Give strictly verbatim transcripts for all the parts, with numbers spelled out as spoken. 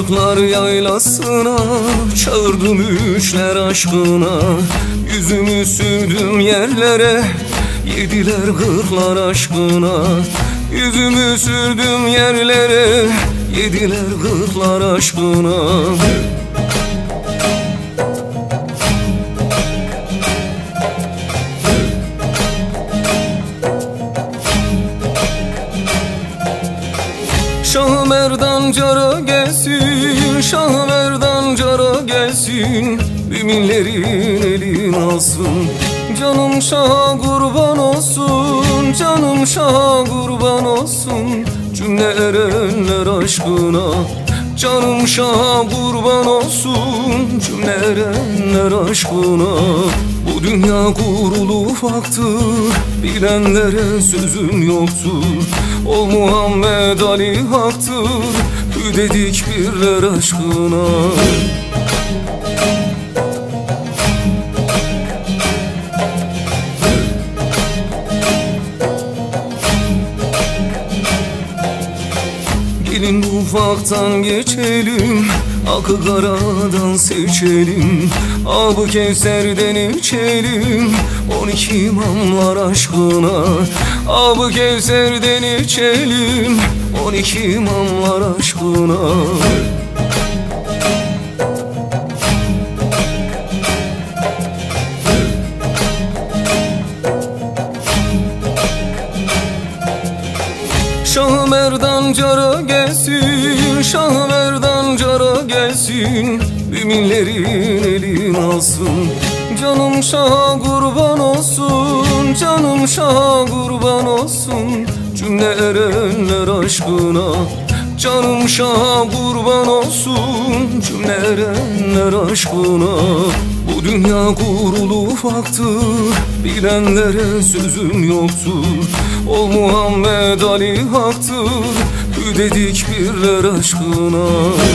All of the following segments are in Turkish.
Kırklar yaylasına çağırdım üçler aşkına. Yüzümü sürdüm yerlere, yediler kırklar aşkına. Yüzümü sürdüm yerlere, yediler kırklar aşkına. Şah Merdan cara gelsin, Şah Merdan cara gelsin, müminlerin elini alsın. Canım Şah'a kurban olsun, canım Şah'a kurban olsun, cümle erenler aşkına. Canım Şah'a kurban olsun, cümle erenler aşkına. Bu dünya kurulu ufaktır, bilenlere sözüm yoktur. Ol Muhammed Ali haktır, hü dedik birler aşkına. Gelin ufaktan geçelim, akı karadan seçelim. Ab-ı Kevser'den içelim, on iki imamlar aşkına. Ab-ı Kevser'den içelim, on iki imamlar aşkına. Şah Merdan cara gelsin, Şah Merdan cara gelsin, müminlerin elini alsın. Canım Şah'a kurban olsun, canım Şah'a kurban olsun, cümle erenler aşkına. Canım Şah'a kurban olsun, cümle erenler aşkına. Bu dünya kurulu ufaktır, bilenlere sözüm yoktur. Ol Muhammed Ali haktır, hü dedik birler aşkına.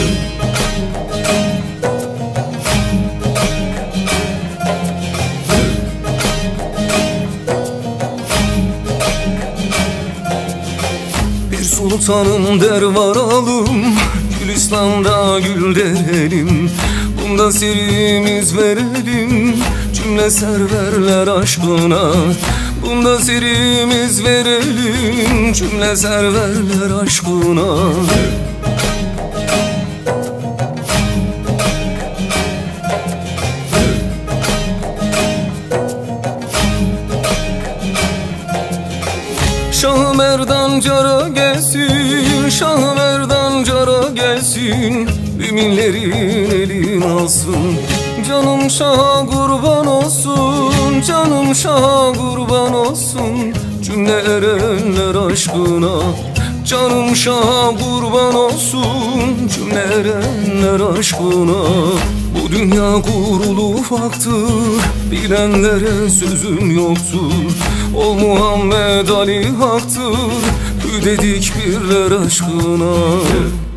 Bir sultanım der varalım, Gülistan'da gül derelim. Bunda sirimiz verelim, cümle serverler aşkına. Bunda sirimiz verelim, cümle serverler aşkına. Şah Merdan cara gelsin, Şah Merdan cara gelsin, müminlerin elini alsın. Canım Şah'a kurban olsun, canım Şah'a kurban olsun, cümle erenler aşkına. Canım Şah'a kurban olsun, cümle erenler aşkına. Bu dünya kurulu ufaktır, bilenlere sözüm yoktur. Ol Muhammed Ali haktır, hü dedik birler aşkına.